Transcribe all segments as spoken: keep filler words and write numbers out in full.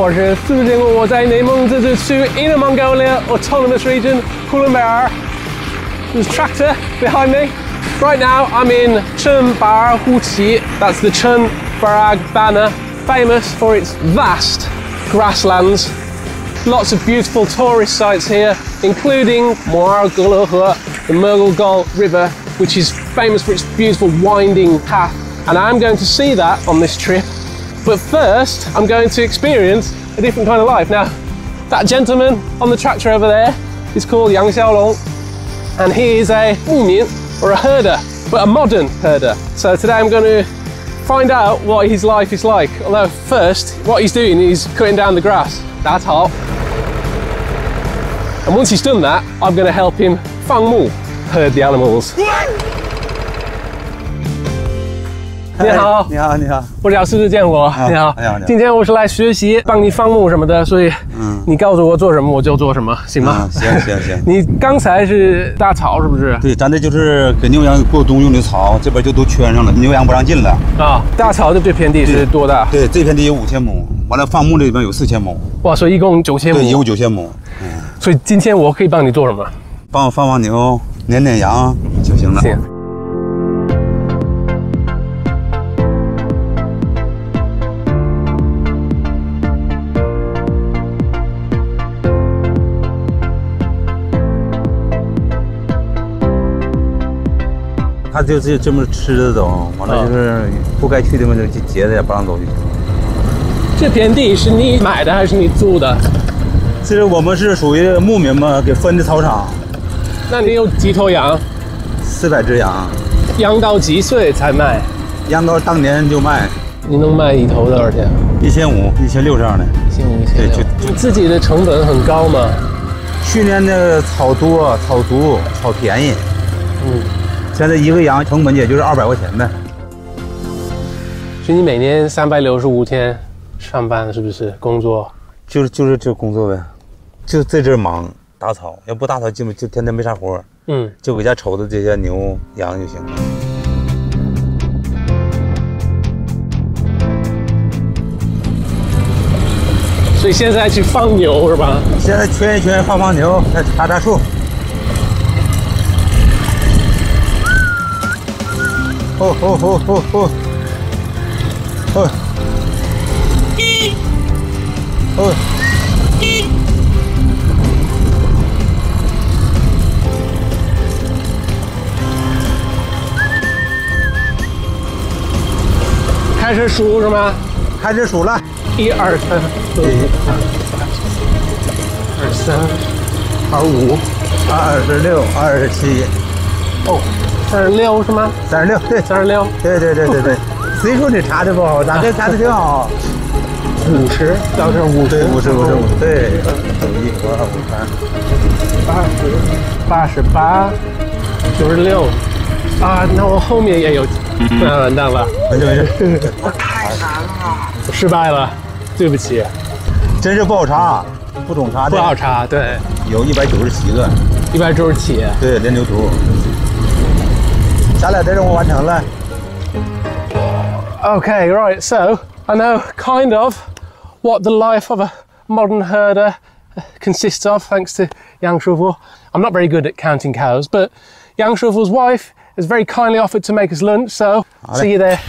我是四十建国，我在内蒙自治区 Inner Mongolia Autonomous Region, Hulunbuir. There's a tractor behind me. Right now I'm in Chen Barag. That's the Chen Barag banner, famous for its vast grasslands. Lots of beautiful tourist sites here, including Mergel Gol, the Mergel Gol River, which is famous for its beautiful winding path. And I'm going to see that on this trip. But first, I'm going to experience a different kind of life. Now, that gentleman on the tractor over there is called Yang Xiaolong, and he is a Wumian, or a herder, but a modern herder. So today I'm going to find out what his life is like. Although first, what he's doing is cutting down the grass. That's hot. And once he's done that, I'm going to help him fang mu, herd the animals. 你好， 你好，你好， 我叫四十建国。你好， 你好， 今天我是来学习帮你放牧什么的，所以嗯，你告诉我做什么我就做什么，行吗？ 行行行。 你刚才是大草是不是？ 对，咱这就是给牛羊过冬用的草，这边就都圈上了，牛羊不让进了。啊， 大草的这片地是多大？对， 这片地有五千亩，完了放牧这边有四千亩。哇， 所以一共九千亩。 对，一共九千亩。嗯。 所以今天我可以帮你做什么？ 帮我放放牛，撵撵羊就行了。行。 他就这这么吃着走，完了就是不该去的地方就截着也不让走就行了。 这片地是你买的还是你租的？ 这是我们是属于牧民嘛，给分的草场。 那你有几头羊？ 四百只羊。 养到几岁才卖？ 养到当年就卖。 你能卖一头多少钱？ 一千五、一千六这样的。 一千五、一千六。你自己的成本很高吗？ 去年的草多、草足、草便宜。嗯。 现在一个羊成本也就是二百块钱呗。 所以你每年三百六十五天上班是不是工作？ 就是就是这工作呗，就在这忙打草，要不打草就就天天没啥活。嗯，就搁家瞅着这些牛羊就行了。 所以现在去放牛是吧？ 现在圈一圈放放牛，再插插树。 哦哦哦哦哦！哦哦！ 开始数是吗？ 开始数了， 一二三，一二三，二五， 二十六，二十七， 哦。 三十六是吗？ 三十六，对， 三十六， 对对对对对。岁数你查的不好，咱这查的挺好。 五十，到这五十， 五十，五十五，对。一、二、五、三， 八十，八十八，九十六。啊，那我后面也有，那完蛋了。 没事没事。 我太难了， 失败了，对不起。 真是不好查，不总查的。 不好查，对。 有一百九十七个。 一百九十七。 对，连牛犊。 咱俩这任务完成了。 Okay, right. So I know kind of what the life of a modern herder consists of, thanks to Yang Shufu. I'm not very good at counting cows, but Yang Shufu's wife has very kindly offered to make us lunch. So see you there.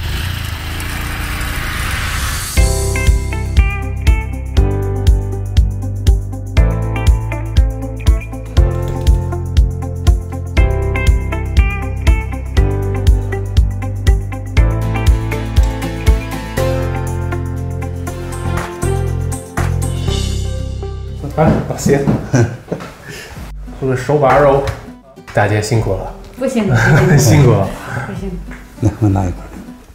啊，行，这个手把肉，大姐辛苦了。 不辛苦， 辛苦了。 不辛苦。 那我拿一块。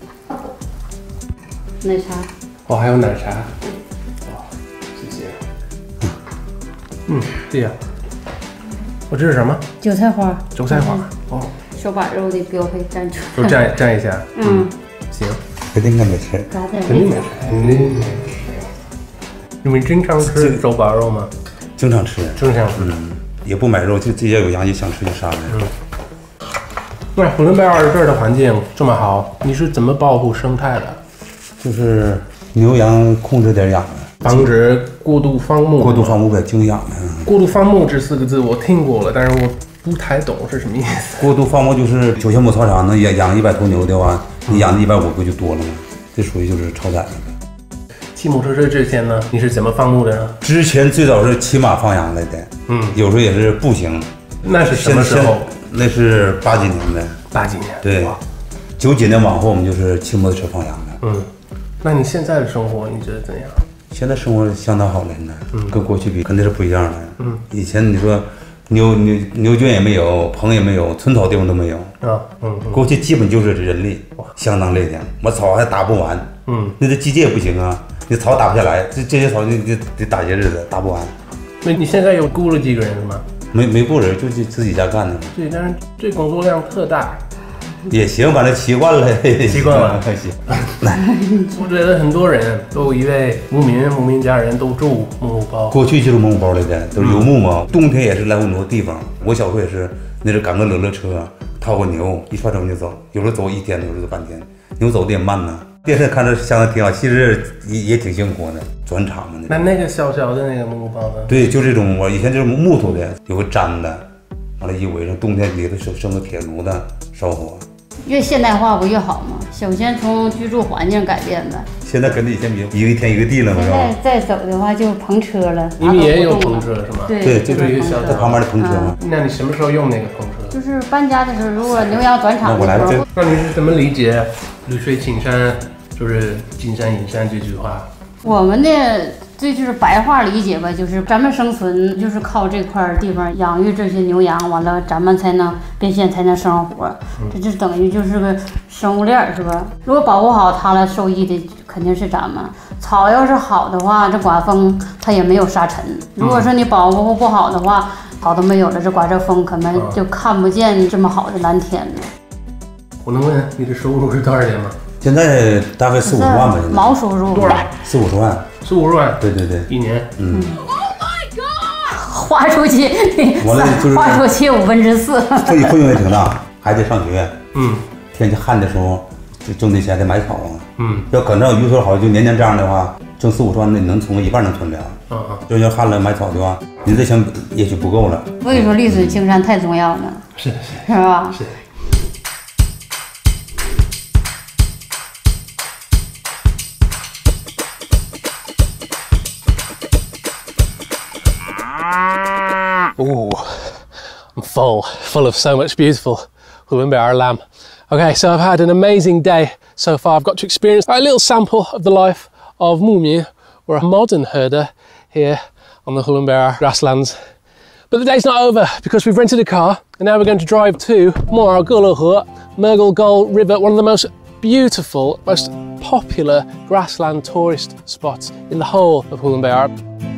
奶茶。 哦，还有奶茶。哇，谢谢。嗯，对呀。我这是什么？ 韭菜花。 韭菜花。哦。 手把肉的标配蘸出。 就蘸蘸一下。嗯。行。 肯定没吃。 肯定没吃。肯定没吃。 你们经常吃手把肉吗？ 经常吃， 经常吃， 嗯，也不买肉，就直接有羊就想吃就杀了。嗯。 那呼伦贝尔这儿的环境这么好，你是怎么保护生态的？ 就是牛羊控制点养的， 防止过度放牧。 过度放牧呗，精养的。 过度放牧这四个字我听过了，但是我不太懂是什么意思。 过度放牧就是九千亩草场能养养一百头牛的话，你养的一百五不就多了吗？这属于就是超载了。 骑摩托车之前呢，你是怎么放牧的呢？ 之前最早是骑马放羊来的，嗯，有时候也是步行。 那是什么时候？ 那是八几年的。 八几年。 对，九几年往后我们就是骑摩托车放羊的。 嗯，那你现在的生活你觉得怎样？ 现在生活相当好了，现在，嗯，跟过去比肯定是不一样的。嗯，以前你说牛牛牛圈也没有，棚也没有，村草地方都没有啊。嗯，过去基本就是人力，相当累的，我草还打不完。嗯，那这机械也不行啊。你草打不下来，这这些草你得得打些日子，打不完。 那你现在有雇了几个人是吗？ 没没雇人，就就自己家干的。 对，但是这工作量特大。 也行，反正习惯了。 习惯了， 还行。 我觉得很多人都以为牧民牧民家人都住木木包。 过去就是木木包来的，都是游牧嘛。冬天也是来回挪地方。我小时候也是，那是赶个乐乐车，套个牛，一发车就走。有时候走一天，有时候走半天。牛走的也慢呢。电视看着相当挺好，其实也也挺辛苦的，转场嘛。 那那个小小的那个木木包呢？ 对，就这种，我以前就是木头的，有个毡的，完了一围上，冬天里头生生个铁炉子烧火。 越现代化不越好吗？首先从居住环境改变呗。 现在跟以前比，一个天一个地了嘛，是吧？ 现在再走的话就棚车了。 你们也有棚车是吗？ 对对，就是一个小在旁边的棚车嘛。 那你什么时候用那个棚车？ 就是搬家的时候，如果牛羊转场的时候。 那你是怎么理解“绿水青山就是金山银山”这句话？ 我们的这就是白话理解吧，就是咱们生存就是靠这块地方养育这些牛羊，完了咱们才能变现，才能生活。这就等于就是个生物链，是吧？如果保护好它了，受益的肯定是咱们。草要是好的话，这刮风它也没有沙尘；如果说你保护不好的话，草都没有了，这刮这风可能就看不见这么好的蓝天了。 我能问你的收入是多少钱吗？ 现在大概四五十万吧。 毛收入多少？ 四五十万。 四五十万。 对对对， 一年。嗯。 Oh my god！ 花出去， 完了就是花出去五分之四。 费费用也挺大，孩子上学。 嗯。 天气旱的时候，就挣这钱得买草啊。嗯。要赶上雨水好，就年年这样的话，挣四五十万，那能存一半能存了。嗯嗯。就要旱了买草的话，你这钱也许不够了。 所以说，绿水青山太重要了。 是是是吧？ 是。Ooh, I'm full, full of so much beautiful Hulunbuir lamb. Okay, so I've had an amazing day so far. I've got to experience a little sample of the life of Mumie, or a modern herder here on the Hulunbuir grasslands. But the day's not over because we've rented a car and now we're going to drive to Mergel Gol River, one of the most beautiful, most popular grassland tourist spots in the whole of Hulunbuir.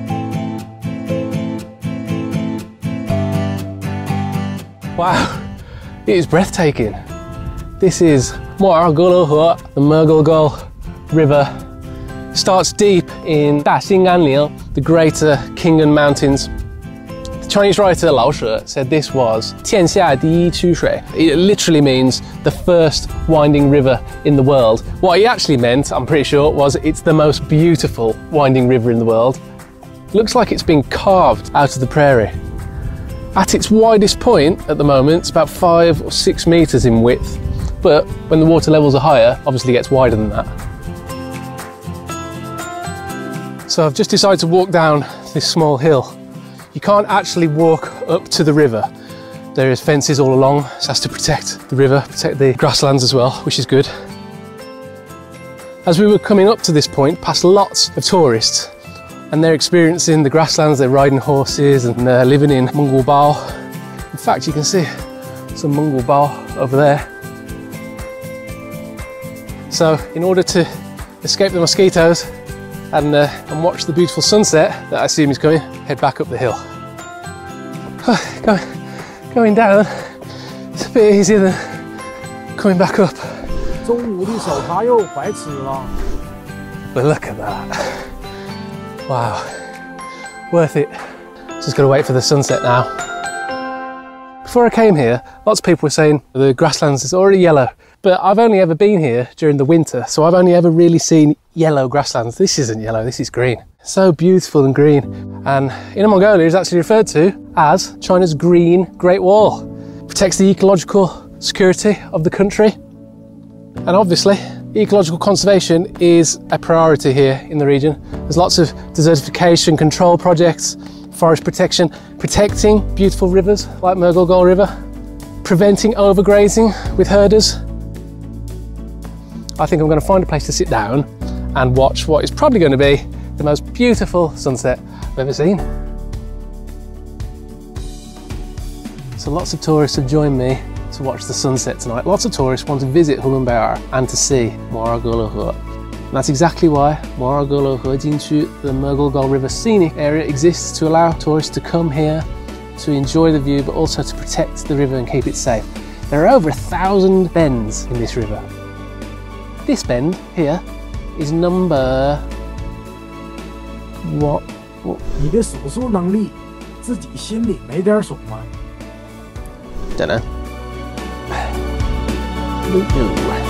Wow, it is breathtaking. This is Mergel Gol, the Mergel Gol River. Starts deep in Daxinganliang, the greater Khingan Mountains. The Chinese writer Lao She said this was 天下第一曲水. It literally means the first winding river in the world. What he actually meant, I'm pretty sure, was it's the most beautiful winding river in the world. Looks like it's been carved out of the prairie. At its widest point at the moment, it's about five or six meters in width, but when the water levels are higher, obviously it gets wider than that. So I've just decided to walk down this small hill. You can't actually walk up to the river. There is fences all along, so as to protect the river, protect the grasslands as well, which is good. As we were coming up to this point, past lots of tourists, and they're experiencing the grasslands, they're riding horses and they're living in Mongol Bao. In fact, you can see some Mongol Bao over there. So in order to escape the mosquitoes and, uh, and watch the beautiful sunset that I assume is coming, head back up the hill. going, going down, it's a bit easier than coming back up. But look at that. Wow, worth it. Just gotta wait for the sunset now. Before I came here, lots of people were saying the grasslands is already yellow But I've only ever been here during the winter, so I've only ever really seen yellow grasslands. This isn't yellow, this is green. So beautiful and green. And Inner Mongolia is actually referred to as China's Green Great Wall. Protects the ecological security of the country. And obviously, ecological conservation is a priority here in the region. There's lots of desertification control projects, forest protection, protecting beautiful rivers like Mergel Gol River, preventing overgrazing with herders. I think I'm going to find a place to sit down and watch what is probably going to be the most beautiful sunset I've ever seen. So lots of tourists have joined me to watch the sunset tonight. Lots of tourists want to visit Hulunbuir and to see Mergel Gol River. And that's exactly why Mergel Gol River, the Mergel Gol River scenic area, exists to allow tourists to come here to enjoy the view, but also to protect the river and keep it safe. There are over a thousand bends in this river. This bend here is number what? what? 你的数数能力，自己心里没点数吗？ Don't know.